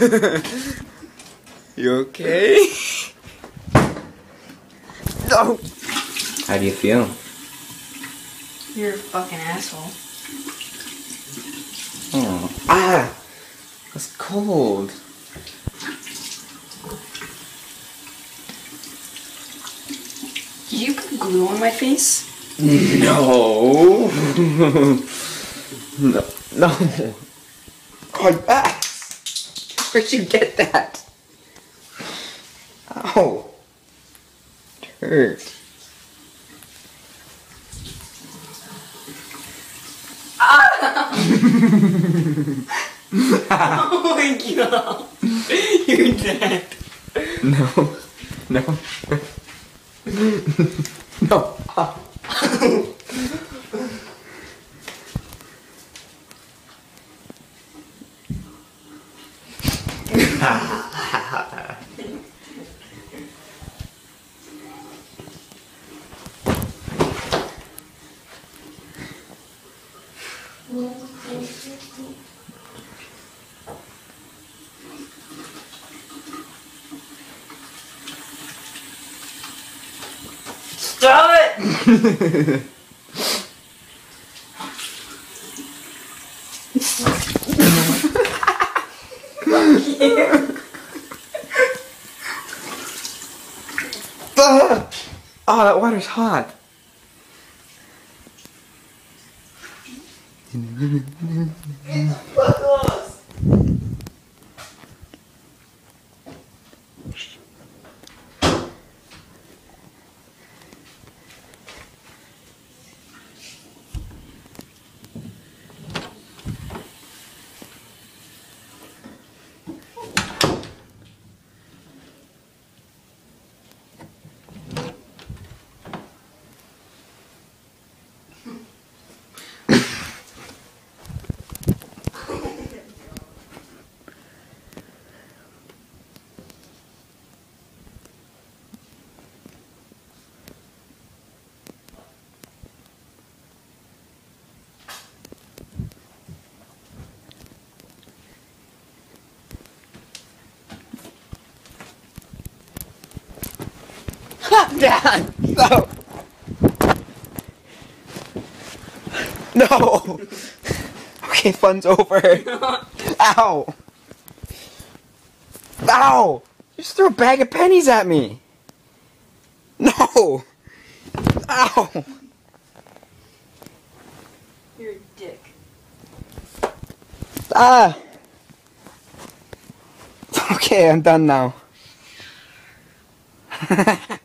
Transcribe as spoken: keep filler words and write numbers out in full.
You okay? No! How do you feel? You're a fucking asshole. Oh. Ah! That's cold. Did you put glue on my face? No! No. No. God, Bass! Where'd you get that? Ow. It hurt. Oh my god. You're dead. No. No. No. Ah. Stop it! Oh, that water's hot. Fuck off. Dad! No! No! Okay, fun's over. Ow! Ow! You just threw a bag of pennies at me! No! Ow! You're a dick. Ah! Okay, I'm done now.